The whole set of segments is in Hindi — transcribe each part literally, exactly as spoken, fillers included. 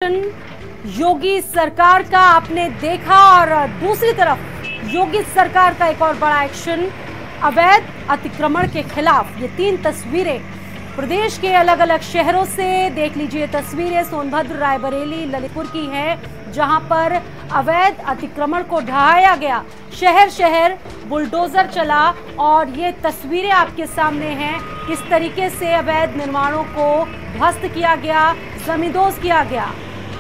एक्शन योगी सरकार का आपने देखा, और दूसरी तरफ योगी सरकार का एक और बड़ा एक्शन अवैध अतिक्रमण के खिलाफ। ये तीन तस्वीरें प्रदेश के अलग अलग शहरों से देख लीजिए। तस्वीरें सोनभद्र, रायबरेली, ललितपुर की हैं, जहां पर अवैध अतिक्रमण को ढहाया गया। शहर शहर बुलडोजर चला और ये तस्वीरें आपके सामने हैं, किस तरीके से अवैध निर्माणों को ध्वस्त किया गया, जमींदोज किया गया।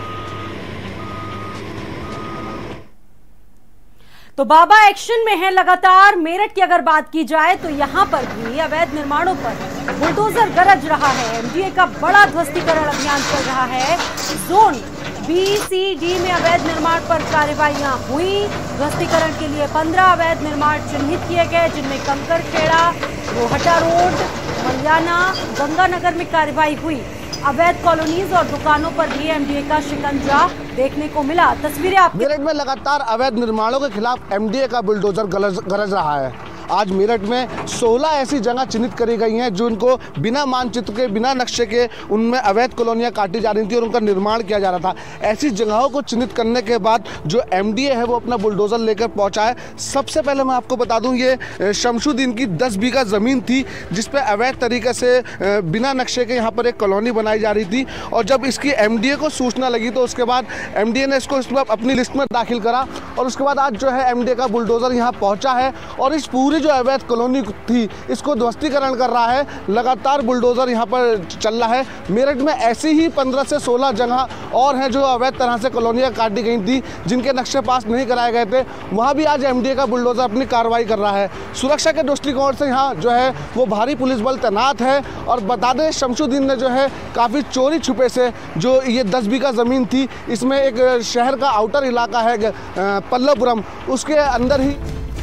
तो बाबा एक्शन में है लगातार। मेरठ की अगर बात की जाए तो यहां पर भी अवैध निर्माणों पर बुलडोजर गरज रहा है। एमडीए का बड़ा ध्वस्तीकरण अभियान चल रहा है। जोन बी, सी, डी में अवैध निर्माण पर कार्रवाइयां हुई। ध्वस्तीकरण के लिए पंद्रह अवैध निर्माण चिन्हित किए गए, जिनमें कंकरखेड़ा, रोहटा रोड, मलियाना, गंगानगर में कार्रवाई हुई। अवैध कॉलोनीज और दुकानों पर भी एमडीए का शिकंजा देखने को मिला। तस्वीरें आप मेरठ में लगातार अवैध निर्माणों के खिलाफ एमडीए का बुलडोजर गरज गरज रहा है। आज मेरठ में सोलह ऐसी जगह चिन्हित करी गई हैं जिनको बिना मानचित्र के, बिना नक्शे के उनमें अवैध कॉलोनियां काटी जा रही थी और उनका निर्माण किया जा रहा था। ऐसी जगहों को चिन्हित करने के बाद जो एमडीए है वो अपना बुलडोजर लेकर पहुंचा है। सबसे पहले मैं आपको बता दूं, ये शमशुद्दीन की दस बीघा ज़मीन थी जिस पर अवैध तरीके से बिना नक्शे के यहाँ पर एक कॉलोनी बनाई जा रही थी। और जब इसकी एमडीए को सूचना लगी तो उसके बाद एमडीए ने इसको इसमें अपनी लिस्ट में दाखिल करा और उसके बाद आज जो है एमडीए का बुलडोजर यहाँ पहुँचा है और इस पूरी जो अवैध कॉलोनी थी इसको ध्वस्तीकरण कर रहा है। लगातार बुलडोजर यहाँ पर चल रहा है। मेरठ में ऐसी ही पंद्रह से सोलह जगह और हैं जो अवैध तरह से कॉलोनियाँ काटी गई थी, जिनके नक्शे पास नहीं कराए गए थे। वहाँ भी आज एमडीए का बुलडोजर अपनी कार्रवाई कर रहा है। सुरक्षा के दृष्टिकोण से यहाँ जो है वो भारी पुलिस बल तैनात है। और बता दें, शमशुद्दीन ने जो है काफ़ी चोरी छुपे से जो ये दस बीघा ज़मीन थी, इसमें एक शहर का आउटर इलाका है पल्लवपुरम, उसके अंदर ही।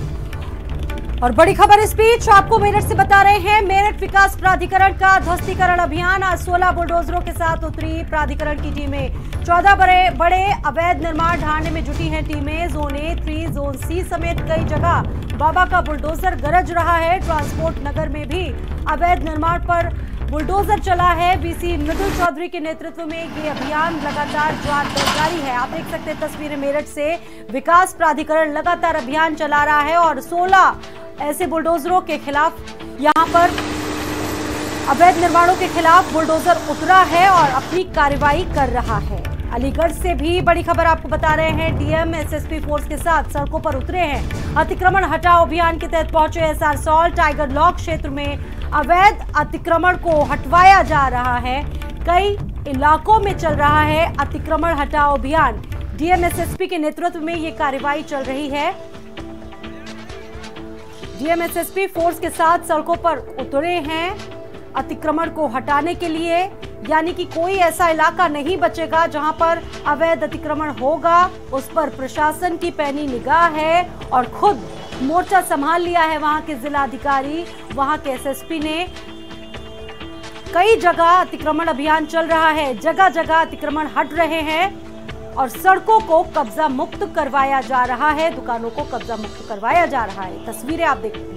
और बड़ी खबर इस बीच आपको मेरठ से बता रहे हैं। मेरठ विकास प्राधिकरण का ध्वस्तीकरण अभियान आज सोलह बुलडोजरों के साथ उतरी प्राधिकरण की टीमें। चौदह बड़े बड़े अवैध निर्माण ढाने में जुटी हैं टीमें। Zone A, three, zone C समेत कई जगह बाबा का बुलडोजर गरज रहा है। ट्रांसपोर्ट नगर में भी अवैध निर्माण पर बुलडोजर चला है। वीसी मृदुल चौधरी के नेतृत्व में ये अभियान लगातार जारी है। आप देख सकते हैं तस्वीरें मेरठ से। विकास प्राधिकरण लगातार अभियान चला रहा है और सोलह ऐसे बुलडोजरों के खिलाफ, यहाँ पर अवैध निर्माणों के खिलाफ बुलडोजर उतरा है और अपनी कार्रवाई कर रहा है। अलीगढ़ से भी बड़ी खबर आपको बता रहे हैं। डीएम एसएसपी फोर्स के साथ सड़कों पर उतरे हैं। अतिक्रमण हटाओ अभियान के तहत पहुंचे एसआर सॉल टाइगर लॉक क्षेत्र में अवैध अतिक्रमण को हटवाया जा रहा है। कई इलाकों में चल रहा है अतिक्रमण हटाओ अभियान। डीएम एसएसपी के नेतृत्व में ये कार्रवाई चल रही है। डीएम एसएसपी फोर्स के साथ सड़कों पर उतरे हैं अतिक्रमण को हटाने के लिए, यानी कि कोई ऐसा इलाका नहीं बचेगा जहां पर अवैध अतिक्रमण होगा। उस पर प्रशासन की पैनी निगाह है और खुद मोर्चा संभाल लिया है वहां के जिलाधिकारी, वहां के एसएसपी ने। कई जगह अतिक्रमण अभियान चल रहा है, जगह जगह अतिक्रमण हट रहे हैं और सड़कों को कब्जा मुक्त करवाया जा रहा है, दुकानों को कब्जा मुक्त करवाया जा रहा है। तस्वीरें आप देख